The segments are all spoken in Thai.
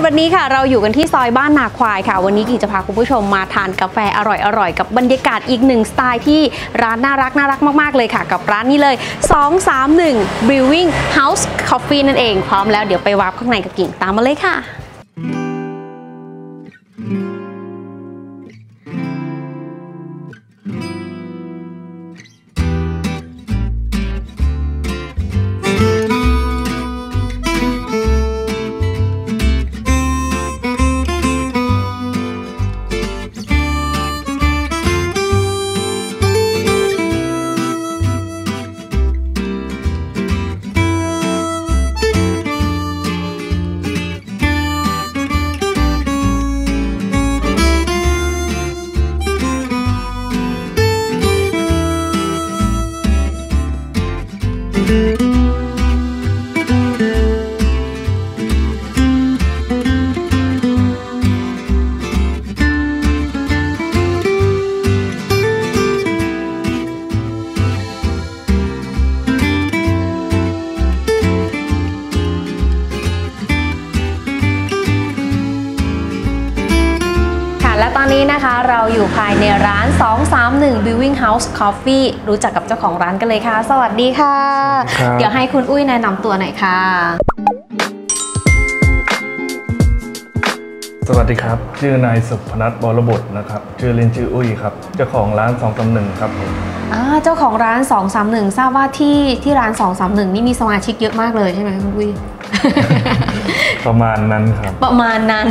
วันนี้ค่ะเราอยู่กันที่ซอยบ้านนาควายค่ะวันนี้กิ่งจะพาคุณผู้ชมมาทานกาแฟอร่อยๆกับบรรยากาศอีกหนึ่งสไตล์ที่ร้านน่ารักมากๆเลยค่ะกับร้านนี้เลย231 Brewing House Coffee นั่นเองพร้อมแล้วเดี๋ยวไปวาร์ปข้างในกับกิ่งตามมาเลยค่ะและตอนนี้นะคะเราอยู่ภายในร้าน231 Brewing House Coffee รู้จักกับเจ้าของร้านกันเลยค่ะสวัสดีค่ะเดี๋ยวให้คุณอุ้ยแนะนำตัวหน่อยค่ะสวัสดีครับชื่อนายสุพนัท บรบุตรนะครับชื่อเล่นชื่ออุ้ยครับเจ้าของร้าน231ครับผมเจ้าของร้าน231ทราบว่าที่ร้าน231นี่มีสมาชิกเยอะมากเลยใช่ไหมคุณอุ้ยประมาณนั้นครับประมาณนั้น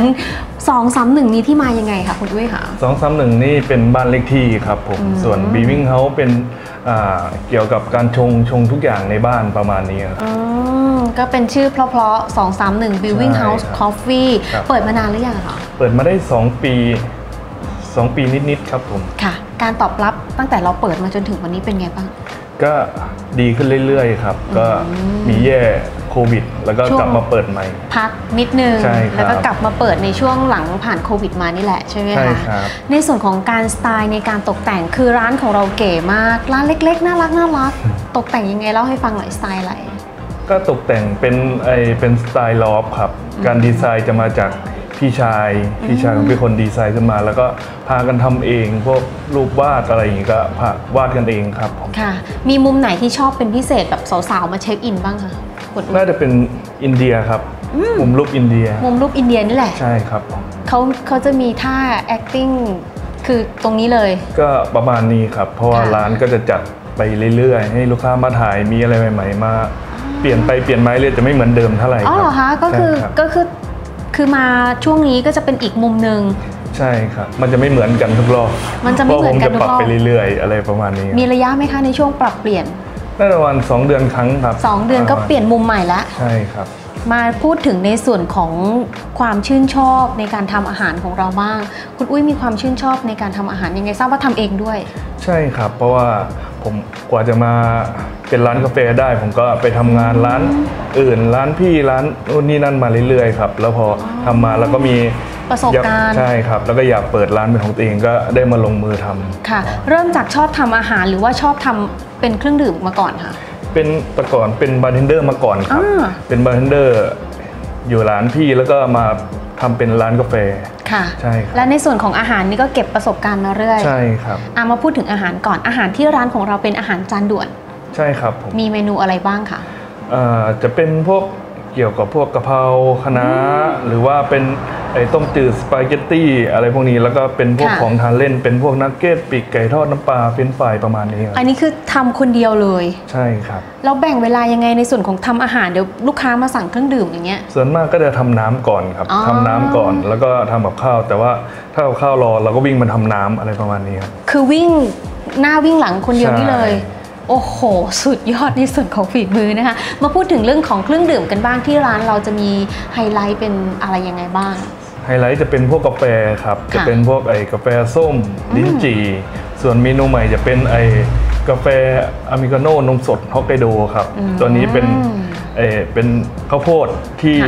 231นี้ที่มายังไงคะคุณอุ้ยคะ 231นี่เป็นบ้านเลขที่ครับผมส่วน Brewing House เป็นเกี่ยวกับการชงทุกอย่างในบ้านประมาณนี้ครับก็เป็นชื่อเพราะๆ231 Brewing House Coffee เปิดมานานหรือยังคะเปิดมาได้2 ปีนิดๆครับผมค่ะการตอบรับตั้งแต่เราเปิดมาจนถึงวันนี้เป็นไงบ้างก็ดีขึ้นเรื่อยๆครับก็มีแย่โควิดแล้วก็กลับมาเปิดใหม่พักนิดนึงแล้วก็กลับมาเปิดในช่วงหลังผ่านโควิดมานี่แหละใช่ไหมคะในส่วนของการสไตล์ในการตกแต่งคือร้านของเราเก๋มากร้านเล็กๆน่ารักตกแต่งยังไงเล่าให้ฟังหน่อยสไตล์อะไรก็ตกแต่งเป็นสไตล์ลอฟครับการดีไซน์จะมาจากพี่ชายเป็นคนดีไซน์ขึ้นมาแล้วก็พากันทำเองพวกรูปวาดอะไรอย่างนี้ก็วาดกันเองครับค่ะมีมุมไหนที่ชอบเป็นพิเศษแบบสาวๆมาเช็คอินบ้างคะน่าจะเป็นอินเดียครับมุมรูปอินเดียนี่แหละใช่ครับเขาจะมีท่า acting คือตรงนี้เลยก็ประมาณนี้ครับเพราะว่าร้านก็จะจัดไปเรื่อยๆให้ลูกค้ามาถ่ายมีอะไรใหม่ๆมาเปลี่ยนไปเปลี่ยนมาเรื่อยจะไม่เหมือนเดิมเท่าไหร่อ๋อเหรอคะก็คือมาช่วงนี้ก็จะเป็นอีกมุมหนึ่งใช่ครับมันจะไม่เหมือนกันทุกรอบมันจะไม่เหมือนกันทุกรอบปรับไปเรื่อยๆอะไรประมาณนี้มีระยะไหมคะในช่วงปรับเปลี่ยนน่าจะวัน2 เดือนครั้งครับ 2 เดือนก็เปลี่ยนมุมใหม่แล้วใช่ครับมาพูดถึงในส่วนของความชื่นชอบในการทำอาหารของเราบ้างคุณอุ้ยมีความชื่นชอบในการทำอาหารยังไงทราบว่าทำเองด้วยใช่ครับเพราะว่าผมกว่าจะมาเป็นร้านกาแฟได้ผมก็ไปทำงานร้านอื่นร้านพี่ร้านนู่นนี่นั่นมาเรื่อยๆครับแล้วพอทำมาแล้วก็มีประสบการณ์ใช่ครับแล้วก็อยากเปิดร้านเป็นของตัวเองก็ได้มาลงมือทำค่ะเริ่มจากชอบทำอาหารหรือว่าชอบทำเป็นเครื่องดื่มมาก่อนค่ะเป็นแต่ก่อนเป็นบาร์เทนเดอร์มาก่อนครับเป็นบาร์เทนเดอร์อยู่ร้านพี่แล้วก็มาทำเป็นร้านกาแฟค่ะใช่และในส่วนของอาหารนี่ก็เก็บประสบการณ์มาเรื่อยใช่ครับมาพูดถึงอาหารก่อนอาหารที่ร้านของเราเป็นอาหารจานด่วนใช่ครับผมมีเมนูอะไรบ้างคะจะเป็นพวกเกี่ยวกับพวกกะเพราคะน้าหรือว่าเป็นต้มจืดสปาเกตตี้อะไรพวกนี้แล้วก็เป็นพวกของทานเล่นเป็นพวกนักเก็ตปีกไก่ทอดน้ำปลาเฟรนช์ฟรายประมาณนี้อันนี้คือทำคนเดียวเลยใช่ครับเราแบ่งเวลายังไงในส่วนของทำอาหารเดี๋ยวลูกค้ามาสั่งเครื่องดื่มอย่างเงี้ยส่วนมากก็จะทำน้ำก่อนครับทำน้ำก่อนแล้วก็ทำกับข้าวแต่ว่าถ้ากับข้าวรอเราก็วิ่งมาทำน้ำอะไรประมาณนี้ครับคือวิ่งหน้าวิ่งหลังคนเดียวนี่เลยโอ้โหสุดยอดในส่วนของฝีมือนะคะมาพูดถึงเรื่องของเครื่องดื่มกันบ้างที่ร้านเราจะมีไฮไลท์เป็นอะไรยังไงบ้างไฮไลท์จะเป็นพวกกาแฟครับจะเป็นพวกกาแฟส้มลิ้นจี่ส่วนเมนูใหม่จะเป็นกาแฟอเมริกาโน่นมสดฮอกไกโดครับตัวนี้เป็นข้าวโพดที่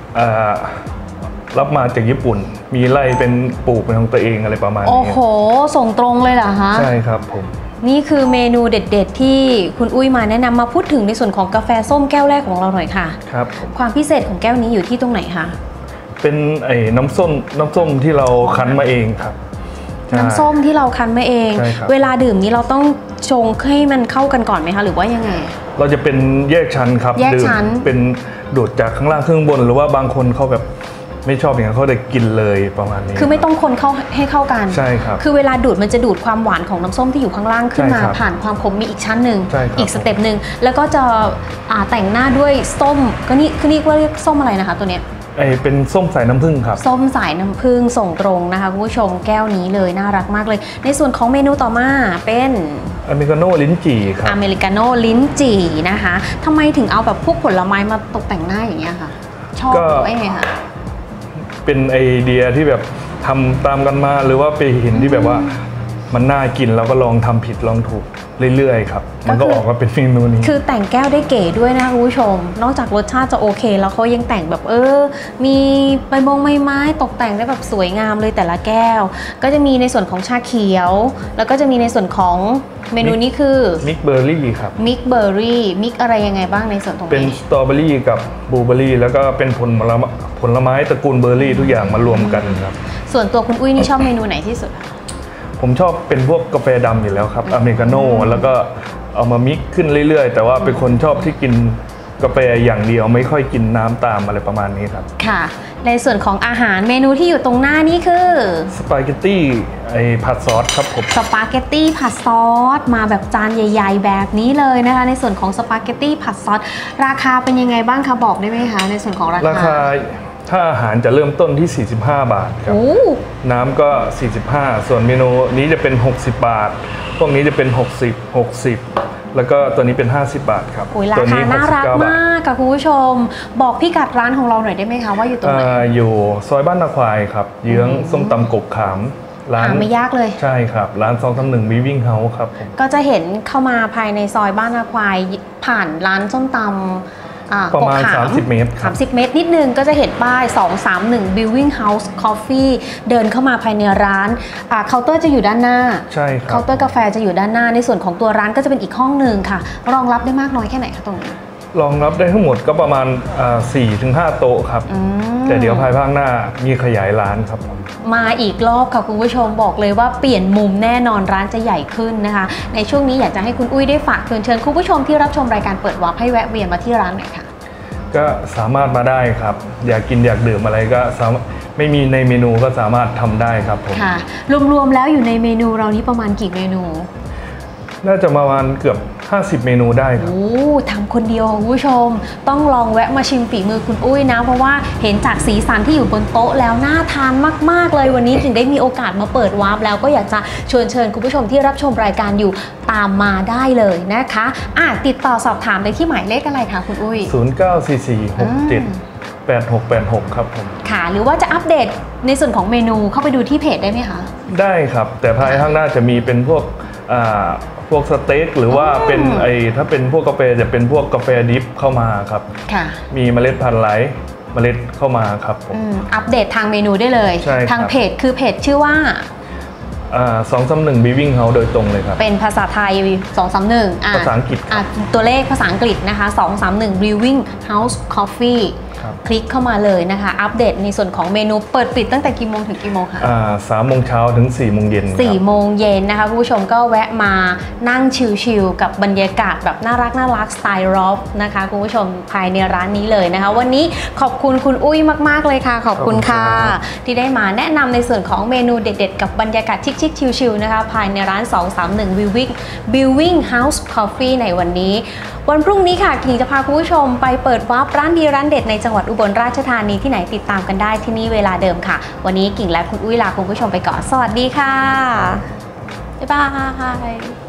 รับมาจากญี่ปุ่นมีไร่เป็นปลูกเป็นของตัวเองอะไรประมาณนี้โอ้โหส่งตรงเลยเหรอคะใช่ครับผมนี่คือเมนูเด็ดๆที่คุณอุ้ยมาแนะนำมาพูดถึงในส่วนของกาแฟส้มแก้วแรกของเราหน่อยค่ะครับความพิเศษของแก้วนี้อยู่ที่ตรงไหนคะเป็นไอ้น้ำส้มที่เราคั้นมาเองครับน้ำส้มที่เราคั้นมาเองเวลาดื่มนี้เราต้องชงให้มันเข้ากันก่อนไหมคะหรือว่ายังไงเราจะเป็นแยกชั้นครับดื่มเป็นดูดจากข้างล่างข้างบนหรือว่าบางคนเขาแบบไม่ชอบอย่างนั้นเขาจะกินเลยประมาณนี้คือไม่ต้องคนเข้าให้เข้ากันใช่ครับคือเวลาดูดมันจะดูดความหวานของน้ำส้มที่อยู่ข้างล่างขึ้นมาผ่านความขมมีอีกชั้นหนึ่งอีกสเต็ปหนึ่งแล้วก็จะแต่งหน้าด้วยส้มก็นี่ว่าเรียกส้มอะไรนะคะตัวเนี้ยเป็นส้มสายน้ำผึ้งครับส้มสายน้ำผึ้งส่งตรงนะคะคุณผู้ชมแก้วนี้เลยน่ารักมากเลยในส่วนของเมนูต่อมาเป็นอเมริกาโน่ลิ้นจี่ครับอเมริกาโน่ลิ้นจี่นะคะทำไมถึงเอาแบบพวกผลไม้มาตกแต่งหน้าอย่างเงี้ยค่ะชอบหรือไงคะเป็นไอเดียที่แบบทำตามกันมาหรือว่าไปเห็นที่แบบว่ามันน่ากินแล้วก็ลองทำผิดลองถูกเรื่อยๆครับมันก็ออกมาเป็นเมนูนี้คือแต่งแก้วได้เก๋ด้วยนะคุณผู้ชมนอกจากรสชาติจะโอเคแล้วเขายังแต่งแบบมีใบไม้ตกแต่งได้แบบสวยงามเลยแต่ละแก้วก็จะมีในส่วนของชาเขียวแล้วก็จะมีในส่วนของเมนูนี้คือมิกเบอร์รี่ครับมิกเบอร์รี่มิกอะไรยังไงบ้างในส่วนตรงนี้เป็นสตรอเบอรี่กับบลูเบอร์รี่แล้วก็เป็นผลไม้ตระกูลเบอร์รี่ทุกอย่างมารวมกันครับส่วนตัวคุณอุ้ยนี่ชอบเมนูไหนที่สุดผมชอบเป็นพวกกาแฟดำอยู่แล้วครับอเมริกาโน่แล้วก็เอามามิกขึ้นเรื่อยๆแต่ว่าเป็นคนชอบที่กินกาแฟอย่างเดียวไม่ค่อยกินน้ำตามอะไรประมาณนี้ครับค่ะในส่วนของอาหารเมนูที่อยู่ตรงหน้านี่คือสปาเกตตี้ผัดซอสครับผมสปาเกตตี้ผัดซอสมาแบบจานใหญ่ๆแบบนี้เลยนะคะในส่วนของสปาเกตตี้ผัดซอสราคาเป็นยังไงบ้างคะบอกได้ไหมคะในส่วนของราคาถ้าอาหารจะเริ่มต้นที่45 บาทครับน้ำก็45ส่วนเมนูนี้จะเป็น60 บาทพวกนี้จะเป็น60แล้วก็ตัวนี้เป็น50 บาทครับราคาน่ารักมากค่ะคุณผู้ชมบอกพี่กัดร้านของเราหน่อยได้ไหมคะว่าอยู่ตรงไหนอยู่ซอยบ้านนาควายครับเยื้องส้มตำกบขามร้านไม่ยากเลยใช่ครับร้าน231วิวิ่งเฮาส์ครับก็จะเห็นเข้ามาภายในซอยบ้านนาควายผ่านร้านส้มตำประมาณ30 เมตร 30 เมตรนิดนึงก็จะเห็นป้าย231 Brewing House Coffee เดินเข้ามาภายในร้านเคาน์เตอร์จะอยู่ด้านหน้าใช่ครับเคาน์เตอร์กาแฟจะอยู่ด้านหน้าในส่วนของตัวร้านก็จะเป็นอีกห้องหนึ่งค่ะรองรับได้มากน้อยแค่ไหนคะตรงนี้รองรับได้ทั้งหมดก็ประมาณ 4-5 โต๊ะครับแต่เดี๋ยวภายภาคหน้ามีขยายร้านครับมาอีกรอบค่ะคุณผู้ชมบอกเลยว่าเปลี่ยนมุมแน่นอนร้านจะใหญ่ขึ้นนะคะในช่วงนี้อยากจะให้คุณอุ้ยได้ฝากเชิญคุณผู้ชมที่รับชมรายการเปิดวาร์ปให้แวะเวียนมาที่ร้านหน่อยค่ะก็สามารถมาได้ครับอยากกินอยากดื่มอะไรก็ไม่มีในเมนูก็สามารถทำได้ครับผมค่ะรวมๆแล้วอยู่ในเมนูเรานี้ประมาณกี่เมนูน่าจะประมาณเกือบ50 เมนูได้ครับทำคนเดียวคุณผู้ชมต้องลองแวะมาชิมฝีมือคุณอุ้ยนะเพราะว่าเห็นจากสีสันที่อยู่บนโต๊ะแล้วน่าทานมากๆเลยวันนี้ถึงได้มีโอกาสมาเปิดวาร์ปแล้วก็อยากจะเชิญคุณผู้ชมที่รับชมรายการอยู่ตามมาได้เลยนะคะติดต่อสอบถามได้ที่หมายเลขอะไรคะคุณอุ้ย 0944678686ครับผมค่ะหรือว่าจะอัปเดตในส่วนของเมนูเข้าไปดูที่เพจได้ไหมคะได้ครับแต่ภายข้างหน้าจะมีเป็นพวกสเต็กหรือว่าเป็นถ้าเป็นพวกกาแฟจะเป็นพวกกาแฟดิฟเข้ามาครับมีเมล็ดพันธุ์ไร้เมล็ดเข้ามาครับผมอัปเดตทางเมนูได้เลยทางเพจคือเพจชื่อว่า 231 Brewing House โดยตรงเลยครับเป็นภาษาไทย231 ภาษาอังกฤษตัวเลขภาษาอังกฤษนะคะ231 Brewing House Coffee คลิกเข้ามาเลยนะคะอัปเดตในส่วนของเมนูเปิดปิดตั้งแต่กี่โมงถึงกี่โมงคะ 3 โมงเช้าถึง4 โมงเย็น 4 โมงเย็นนะคะคุณผู้ชมก็แวะมานั่งชิลๆกับบรรยากาศแบบน่ารักสไตล์ร็อกนะคะคุณผู้ชมภายในร้านนี้เลยนะคะวันนี้ขอบคุณคุณอุ้ยมากๆเลยค่ะขอบคุณค่ะที่ได้มาแนะนำในส่วนของเมนูเด็ดๆกับบรรยากาศชิคๆชิลๆนะคะภายในร้าน231 Brewing House Coffee ในวันนี้วันพรุ่งนี้ค่ะกิ่งจะพาคุณผู้ชมไปเปิดวาร์ปร้านดีร้านเด็ดในจังหวัดอุบลราชธานีที่ไหนติดตามกันได้ที่นี่เวลาเดิมค่ะวันนี้กิ่งและคุณอุ้ยลาคุณผู้ชมไปก่อนสวัสดีค่ะบ๊ายบาย